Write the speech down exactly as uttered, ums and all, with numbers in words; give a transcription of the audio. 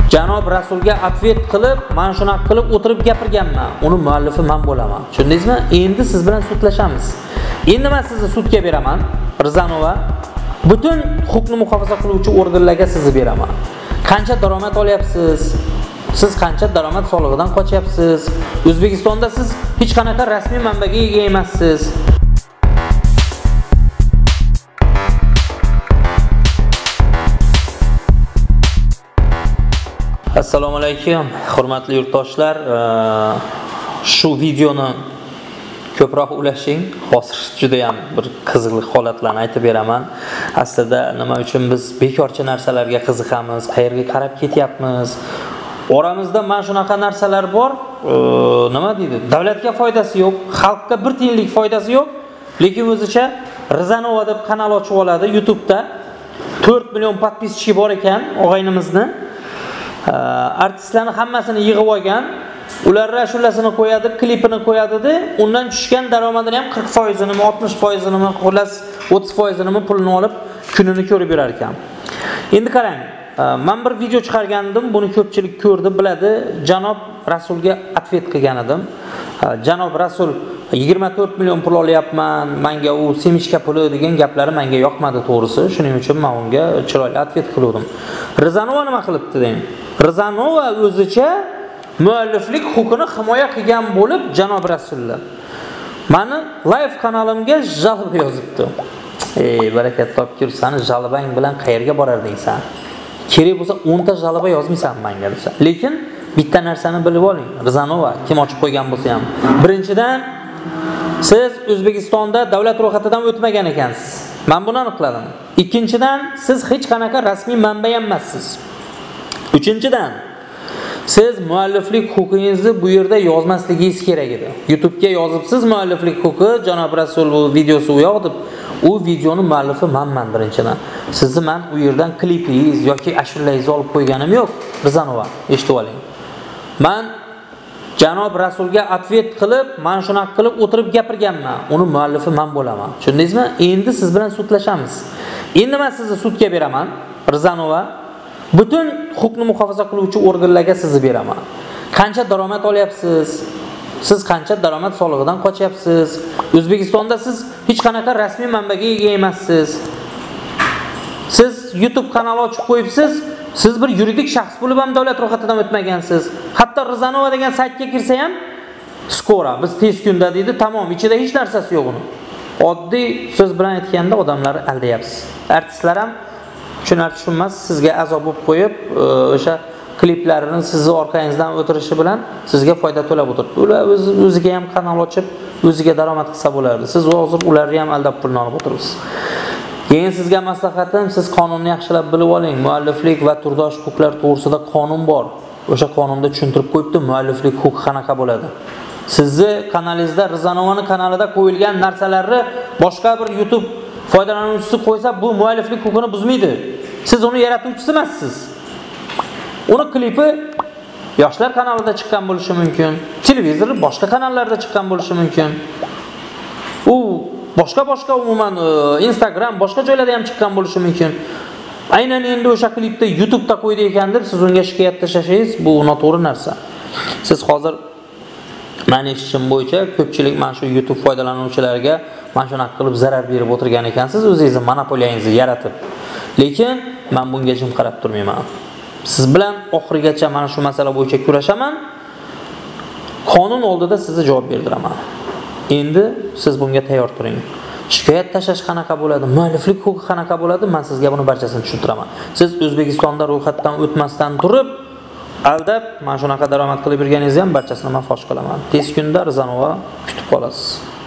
Janob Rasulga atvet qilib, men shunaqa qilib o'tirib gapirganman. Uni muallifi men bo'laman. Tushundingizmi? Endi siz bilan sudlashamiz. Endi men sizni sudga beraman, Rizanova. Butun huquqni muhofaza qiluvchi organlarga sizni beraman. Qancha daromad olyapsiz? Siz qancha daromad solig'idan qochyapsiz? O'zbekistonda siz hech qanaqa rasmiy manbaga ega emassiz. Assalomu alaykum, hurmatli yurtdoshlar. Shu videoni ko'proq ulashing. Hozir juda ham bir qiziq holatlarni aytib beraman. Aslida nima uchun biz bekorchi narsalarga qiziqamiz, qayerga qarab ketyapmiz? Oramizda mana shunaqa narsalar bor, nima deydi? Davlatga foydasi yo'q, xalqqa bir tiyinlik foydasi yo'q, lekin o'zicha Rizanova deb kanal ochib oladi YouTube'da. to'rt million podpischi bor ekan, o'g'aynimizni. Artistlarning hammasini yig'ib olgan, ularga shulasini qo'yadi, klipini qo'yadi-da, undan tushgan daromadini ham qirq foiz ni, oltmish foiz ni, xullas o'ttiz foiz ni pulini olib kunini ko'rib yurar ekan. Endi qarang, men bir video chiqargandim, buni ko'pchilik ko'rdi, biladi. Janob Rasulga atvet qilgan edim. Janob Rasul yigirma to'rt million pul olyapman, menga u semichka puli degan gaplari menga yoqmadi to'g'risi. Shuning uchun men unga chiroyli atvet qildim. Rizanova nima qilibdi deng? Rizanova o'zicha mualliflik huquqini himoya qilgan bo'lib, Janob Rasulga meni live kanalimga jalb yozibdi. Ey, barakat topkir, seni jalbang bilan qayerga borarding sen? Kerak bo'lsa o'n ta jalba yozmaysan menga desa. Lekin bitta narsani bilib oling, Rizanova kim ochib qo'ygan bo'lsa ham. Birinchidan, siz O'zbekistonda davlat ro'yxatidan o'tmagan ekansiz. Men buni aniqladim. Ikkinchidan, siz hech qanaqa rasmiy manba emassiz. Uchinchidan, siz mualliflik huquqingizni bu yerda yozmasligingiz kerak edi. YouTube'ga yozibsiz mualliflik huquqi, Janob Rasul bu videosi u yoq deb. U videoni muallifi menman birinchidan. Sizni men u yerdan klipingiz yoki ashulangizni olib qo'yganim yo'q, Rizanova. Eshitib oling. Men Janob Rasulga atvet qilib, men shunaqa qilib o'tirib gapirganman. Uni muallifi men bo'laman. Tushundingizmi? Endi siz bilan sudlashamiz. Endi men sizni sudga beraman, Rizanova. Butun huquqni muhofaza qiluvchi organlarga sizni beraman. Qancha daromad olyapsiz? Siz qancha daromad solig'idan qochyapsiz? O'zbekistonda siz hech qanaqa rasmiy manbaga ega emassiz. Siz YouTube kanali ochib qo'yibsiz, siz bir yuridik shaxs bo'lib ham davlat ro'yxatidan o'tmagansiz. Hatto Rizanova degan saytga kirsa ham skora, biz tez kunda deydi, tamom, ichida hech narsasi yo'q uni. Oddiy so'z bilan aytganda odamlarni aldayapsiz. Artistlar ham tushunar tushunmas sizga azob bo'lib qo'yib, o'sha kliplarini sizni orqangizdan o'tirishi bilan sizga foyda to'lab o'tiribdi. Ular o'z o'ziga ham kanal ochib, o'ziga daromad qilsa bo'lardi. Siz hozir ularni ham aldab pulni olib o'tiribsiz. Keyin sizga maslahatim, siz qonunni yaxshilab bilib oling. Mualliflik va turdosh huquqlar to'g'risida qonun bor. O'sha qonunda tushuntirib qo'yibdi, mualliflik huquqi qanaqa bo'ladi. Sizni kanalingizda, Rizanovaning kanalida qo'yilgan narsalarni boshqa bir YouTube foydalanuvchisi qo'ysa, bu mualliflik huquqini buzmaydi. Siz uni yaratuvchisi emassiz. Uni klipi yoshlar kanalida chiqqan bo'lishi mumkin, televizor boshqa kanallarda chiqqan bo'lishi mumkin. U boshqa-boshqa umuman Instagram boshqa joylarda ham chiqqan bo'lishi mumkin. Aynan endi o'sha klipni YouTube'da qo'ydi ekan deb siz unga shikoyat tashlashingiz bu noto'g'ri narsa. Siz hozir men eshitishim bo'yicha ko'pchilik mana shu YouTube foydalanuvchilariga mana shunaqa qilib zarar berib o'tirgan ekansiz, o'zingizni monopoliyangizni yaratib. Lekin men bunga jim qarab turmayman. Siz bilan oxirigacha mana shu masala bo'yicha kurashaman. Qonun oldida sizni javob berdiraman. Endi siz bunga tayyor turing. Shikoyat tashlash qanaqa bo'ladi, mualliflik huquqi qanaqa bo'ladi, men sizga buni barchasini tushuntiraman. Siz O'zbekistonda ro'yxatdan o'tmasdan turib, aldab, mana shunaqa daromad qilib yurganingizni ham barchasini men fosh qilaman. Tez kunda Rizanova kutib qolasiz.